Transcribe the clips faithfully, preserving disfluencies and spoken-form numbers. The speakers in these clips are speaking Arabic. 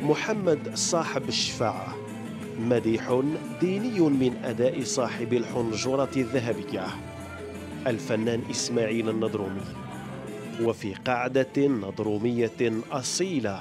محمد صاحب الشفاعة، مديح ديني من أداء صاحب الحنجرة الذهبية الفنان إسماعيل النضرومي. وفي قاعدة نضرومية أصيلة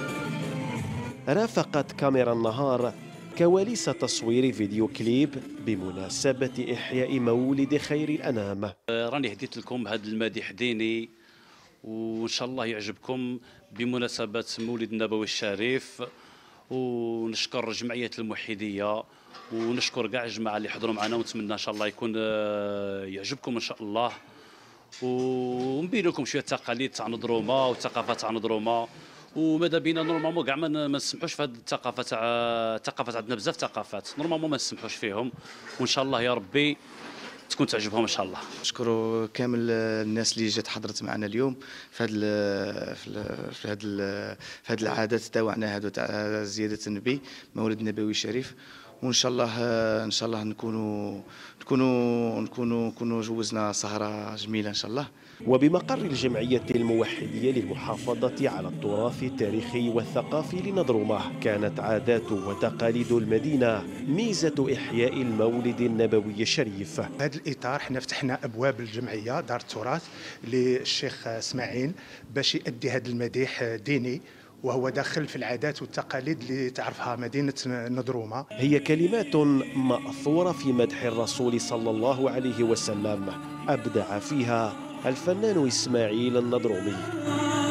رافقت كاميرا النهار كواليس تصوير فيديو كليب بمناسبة إحياء مولد خير الأنام. راني هديت لكم هذا المديح ديني وإن شاء الله يعجبكم بمناسبة مولد النبوي الشريف، ونشكر جمعية الموحدية ونشكر كاع الجماعة اللي حضروا معنا، ونتمنى إن شاء الله يكون يعجبكم إن شاء الله، ونبين لكم شوية التقاليد تاع نضروما والثقافة تاع نضروما. وماذا بينا نورمالمون كاع ما نسمحوش في هذه الثقافه تاع الثقافات، عندنا بزاف ثقافات نورمالمون ما نسمحوش فيهم، وان شاء الله يا ربي تكون تعجبهم ان شاء الله. نشكروا كامل الناس اللي جات حضرت معنا اليوم في هذه في هذه في هذه العادات تاعنا هذو تاع زياده النبي مولد النبوي الشريف، وان شاء الله ان شاء الله نكونوا نكونوا نكونوا نكونوا جوزنا سهره جميله ان شاء الله. وبمقر الجمعية الموحدية للمحافظة على التراث التاريخي والثقافي لنضرومة، كانت عادات وتقاليد المدينة ميزة إحياء المولد النبوي الشريف. هذا الإطار حنا فتحنا أبواب الجمعية دار التراث للشيخ إسماعيل باش يؤدي هذا المديح ديني، وهو داخل في العادات والتقاليد اللي تعرفها مدينة نضرومة. هي كلمات مأثورة في مدح الرسول صلى الله عليه وسلم أبدع فيها الفنان إسماعيل النضرومي.